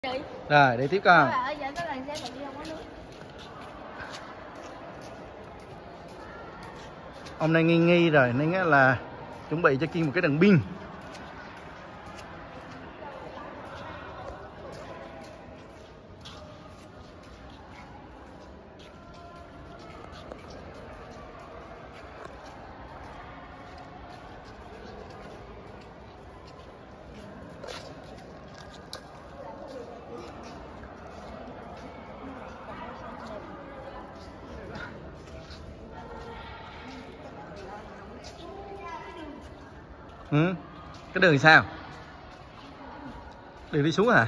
Rồi đi tiếp con. Hôm nay nghi rồi nên là chuẩn bị cho Kiên một cái đèn pin. Ừ. Cái đường sao? Đường đi xuống hả?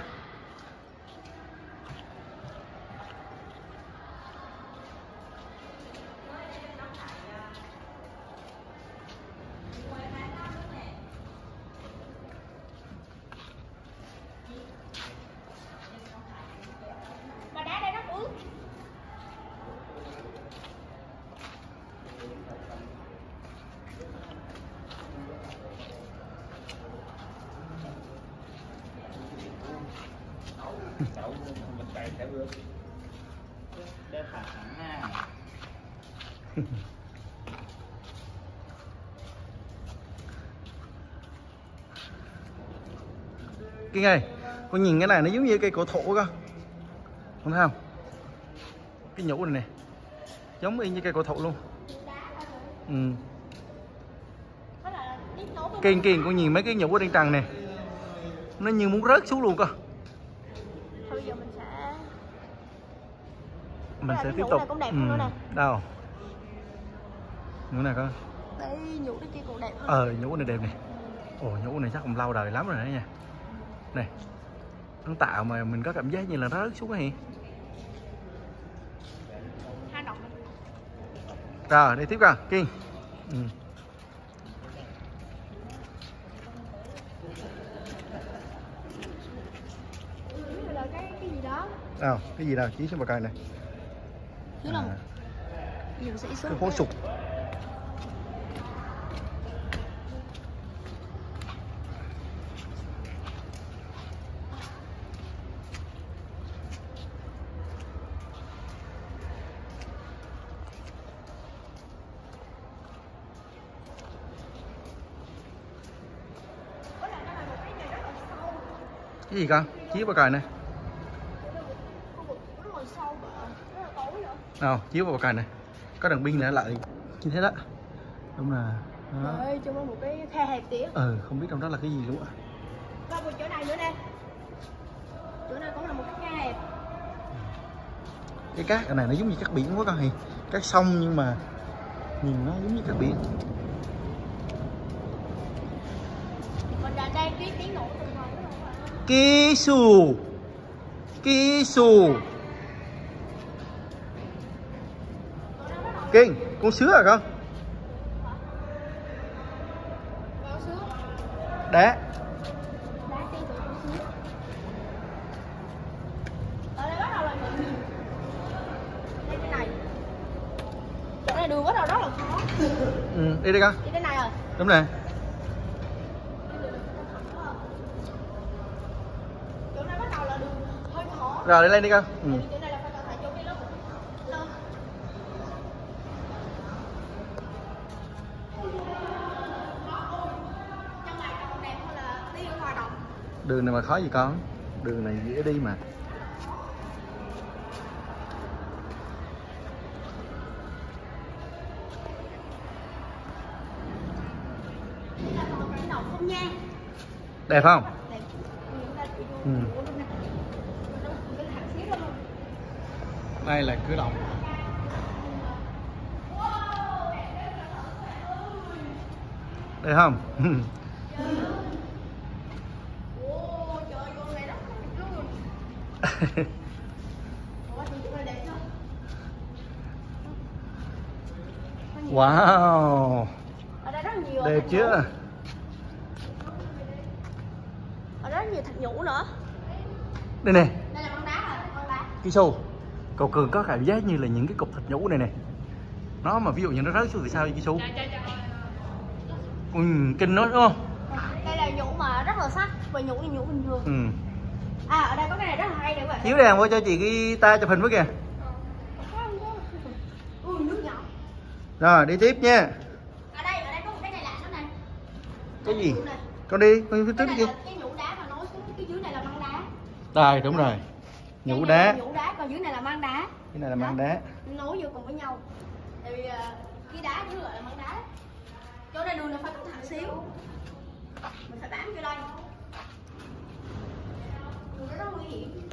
Kiên ơi, con nhìn cái này nó giống như cây cổ thụ cơ, không thấy không? Cái nhũ này nè, giống y như cây cổ thụ luôn. Ừ. Kiên con nhìn mấy cái nhũ ở trên trần nè, nó như muốn rớt xuống luôn cơ. Thôi giờ mình sẽ tiếp tục. này cũng đẹp hơn nữa nè. Đâu? Nhũ này coi. Đấy, nhũ cái kia cũng đẹp hơn. Nhũ này đẹp này. Ồ, nhũ này chắc cũng lâu đời lắm rồi đấy nha. Này, nó tạo mà mình có cảm giác như là nó rớt xuống cái gì. Rồi, đi tiếp coi, Kiên. Cái gì đó? Cái gì đâu, chỉ xuống bà coi này. Dưới lòng. Mình sẽ xuống cái hố sụt. Cái gì con? Chiếu vào coi nè. Chiếu vào coi nè. Có đèn pin nữa lại như thế đó. Đúng là đó. Ơi, trong đó một cái khe hẹp tía. Không biết trong đó là cái gì luôn á. Có một chỗ này nữa nè. Chỗ này cũng là một cái khe hẹp. Cái cát này nó giống như cát biển quá con Hiền. Cát sông nhưng mà nhìn nó giống như cát biển. Mình đã đang tiếng nổ từ ngoài. Kí xù. Kiên, con sứa à con? Đá. Ở đây bắt đầu là gì? Đây cái này. Chỗ này đường bắt đầu rất là khó. Đi đây con. Đi cái này rồi. Đúng nè. Chỗ này bắt đầu là đường hơi khó. Rồi đi lên đi con. Chỗ này là phải cẩn thận chỗ kia lắm. Trong này còn đẹp hơn là đi ở ngoài đồng. Đường này mà khó gì con? Đường này dễ đi mà. Đẹp không? Đây là cửa động. Đẹp không? Wow. Đẹp chưa? Ở đó nhiều thạch nhũ nữa. Đây nè. Đây là con đá rồi, con đá. Kisu, cậu Cường có cảm giác như là những cái cục thạch nhũ này nè. Nó mà ví dụ như nó rớt xuống thì sao vậy Kisu? Kinh nó đúng không? Đây là nhũ mà rất là sắc và nhũ là nhũ bình thường. À ở đây có cái này rất là hay nữa vậy. Chiếu đèn vô cho chị cái ta chụp hình với kìa. Nước nhỏ. Rồi đi tiếp nha. Ở đây có một cái này lạ nữa này. Cái gì? Con đi, con phía trước đi. Cái nhũ đá mà nối xuống cái dưới này là măng đá. Rồi đúng rồi. Nhũ đá. Nhũ đá còn dưới này là măng đá. Cái này là măng đá. Nối vô cùng với nhau. Tại vì cái đá dưới gọi là măng đá. Chỗ này đường nó phải cẩn thận xíu. Mình phải bám vô đây. Đường nó rất nguy hiểm.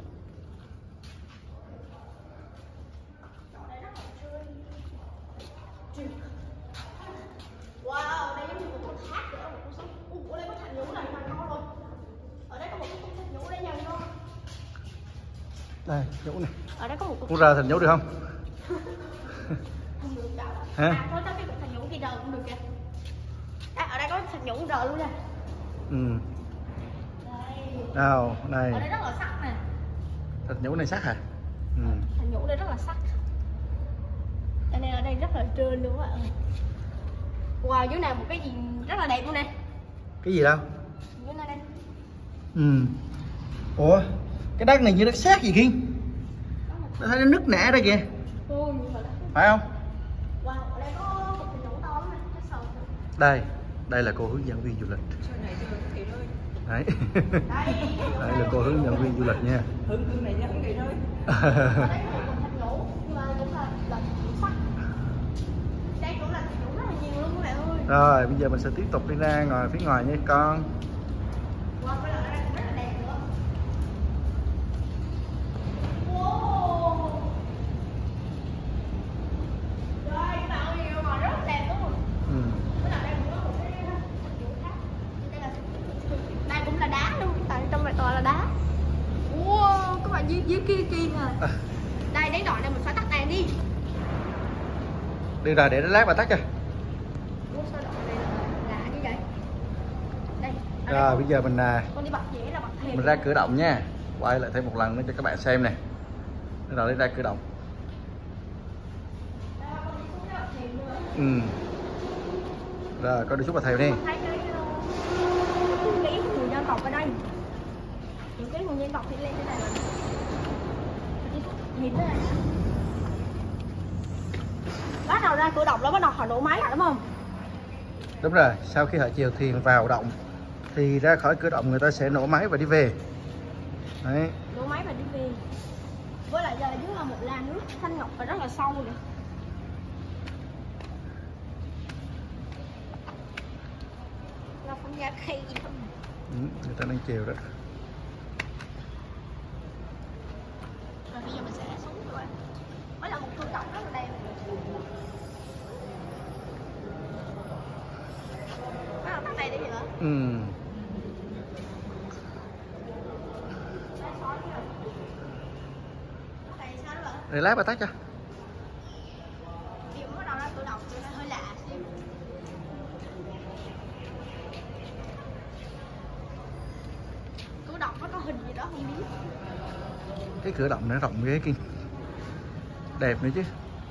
Wow, đây giống như một con thác vậy, một con sông. Ở đây có thạch nhũ này mà to rồi. Ở đây có một cái thạch nhũ đây nhìn không? Đây, nhũ này. Ở đây có một Con ra thành nhũ được không? không được đâu. Hả? À, thôi tới cái thạch nhũ kia rờ cũng được kìa. Ở đây có thạch nhũ rờ luôn nè. Ừ. Đây. Đâu, này. Ở đây rất là sắc nè. Thạch nhũ này sắc hả? Ừ. Thạch nhũ đây rất là sắc. Cho nên ở đây rất là trơn luôn các bạn ơi. Wow, dưới này một cái gì rất là đẹp luôn nè. Cái gì đâu? Dưới này đây. Ừ. Ủa, cái đất này như đất sét gì Kiên? Nó thấy nó nứt nẻ ra kìa. Ôi, nhưng mà đó. Phải không? Wow, ở đây có một thạch nhũ to lắm nè, cái sầu. Đây là cô hướng dẫn viên du lịch. Đấy. Đây là cô hướng dẫn viên du lịch nha. Hướng này nha, hướng này thôi. Ở đây có một thạch nhũ, nhưng mà cũng là sắc. Đây cũng là thạch nhũ rất là nhiều luôn các bạn ơi. Rồi, bây giờ mình sẽ tiếp tục đi ra ngoài phía ngoài nha con. Wow, cái ở đây cũng rất là đẹp nữa. Wow. Rồi, các bạn ơi, ngoài rất là đẹp luôn. Ừ. Với lại đây cũng có một cái thạch nhũ khác. Đây cũng là đá luôn, tại trong này toàn là đá. Wow, các bạn dưới kia nè. Đây đến đoạn này mình phải tắt đèn đi. Đi rồi để nó lát bà tắt cho. Ủa, sao đoạn này lạ như vậy? Đây. ở đây Rồi con- bây giờ mình con đi bật dễ là bật thêm. mình ra cửa động nha. Quay lại thêm một lần nữa cho các bạn xem nè. Rồi đi ra cửa động. Đây, con đi xuống cái bật thêm nữa. Ừ. Rồi con đi xuống bà thèo đi. Con thấy cái chữ ký của người dân tộc ở đây. Chữ ký của người dân tộc thì lên cái này là nhìn thế này. Bắt đầu ra cửa động là bắt đầu họ nổ máy rồi đúng không? Đúng rồi, sau khi họ chèo thuyền vào động thì ra khỏi cửa động người ta sẽ nổ máy và đi về. Đấy. Nổ máy và đi về. Với lại giờ dưới là một làn nước thanh ngọc và rất là sâu nè. Là phong gia khay gì không? Ừ, người ta đang chèo đó. Rồi bây giờ mình sẽ xuống rồi. Mới là một cửa động rất là đẹp. Bắt đầu tắt này đi vậy hả? Ừ. Tại sao đó bạn? Để lát bà tắt cho. Điểm bắt đầu ra cửa động cho nên hơi lạ xíu. Cửa động nó có hình gì đó không biết. Cái cửa động nó rộng ghê Kiên. Đẹp nữa chứ.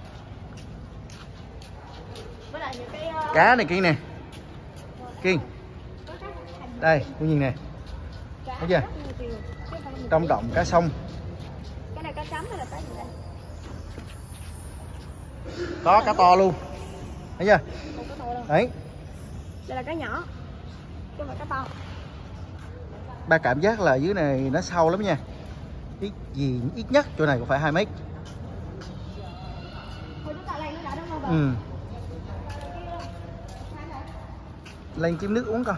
Với lại những cái Cá này Kiên nè. Kiên, có cái thành đây, cô nhìn nè. cá thấy chưa? rất nhiều điều. Chứ không phải là một Trong cái. động cá sông Cái này cá chấm hay là cá gì đây? có cá to luôn. Thấy chưa? Không có to đâu. Đấy, Đây là cá nhỏ. Chứ không phải cá to. ba cảm giác là dưới này nó sâu lắm nha. Ít nhất chỗ này cũng phải 2 mét. Thôi chúng ta lên nó đã đúng không bạn? Ừ. Lên kiếm nước uống coi.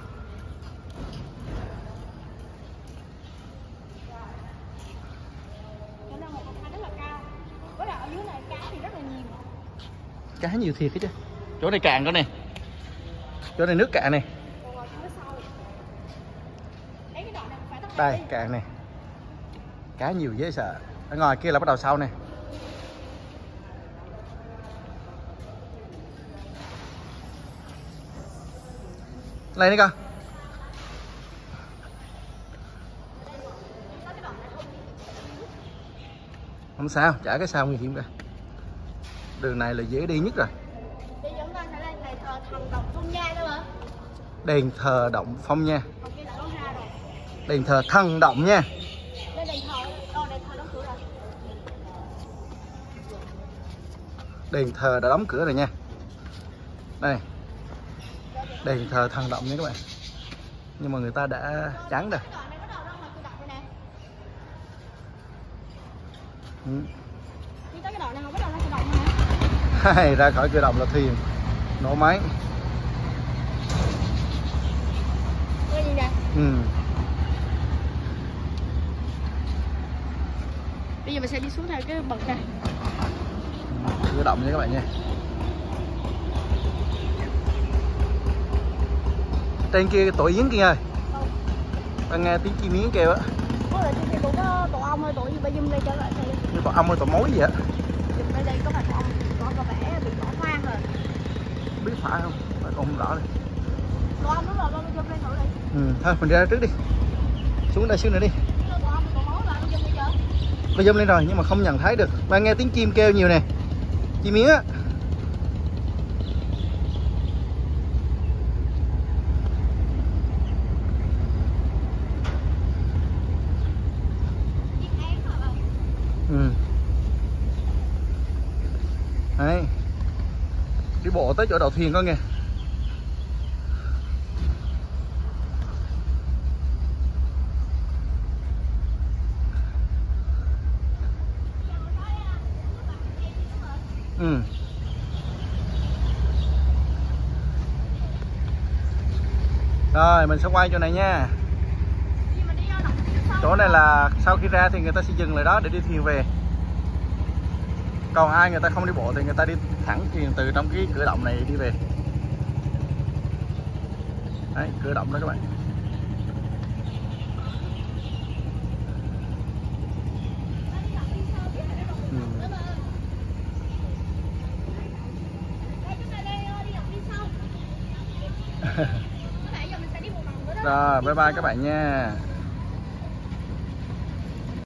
Cái này một con cá rất là cao. Với lại ở dưới này cá thì rất là nhiều. Cá nhiều thiệt hết chứ. Chỗ này cạn coi nè. Chỗ này nước cạn này. Còn ngoài phía sau. Đấy cái đoạn này phải tắt đèn Đây, đi. cạn này. Cá nhiều dễ sợ. Ở ngoài kia là bắt đầu sau nè. Lên đi con. Không sao, chả cái sao nguy hiểm cả. Đường này là dễ đi nhất rồi. Bây giờ chúng ta sẽ lên này thờ thần động Phong Nha nữa mà. Đền thờ động Phong nha. Còn kia đã có ha rồi. Đền thờ thần động nha. Đây Đền thờ đã đóng cửa rồi nha. Đây, đền thờ Thần Động nha các bạn. Nhưng mà người ta đã chắn rồi. Đi tới cái đoạn này không biết là cái động hả? Hay ra khỏi cửa động là thuyền nổ máy. Cái gì nè? Bây giờ mình sẽ đi xuống theo cái bậc này. Cửa động nha các bạn nha. Trên kia tổ yến kia ơi. Bạn nghe tiếng chim yến kêu á. Có là trên kia có tổ ong hay tổ gì, bây giờ đây trở lại đây. Như tổ ong hay tổ mối gì á. Dùm đây có phải tổ ong, có vẻ bị bỏ hoang rồi. Biết phải không? Phải còn không rõ đây. Tổ ong đúng rồi, con dùm đây thử đi. Thôi mình ra trước đi. Xuống đây xíu nữa đi. Tổ ong, tổ mối là con dùm đây chưa? Bây zoom lên rồi nhưng mà không nhận thấy được. Bạn nghe tiếng chim kêu nhiều nè. Chim yến á. Đấy. Đi bộ tới chỗ đậu thuyền con nghe. Rồi mình sẽ quay chỗ này nha. Chỗ này là sau khi ra thì người ta sẽ dừng lại đó để đi thuyền về. Còn ai người ta không đi bộ thì người ta đi thẳng thuyền từ trong cái cửa động này đi về. Đấy, cửa động đó các bạn. Rồi, bye bye các bạn nha.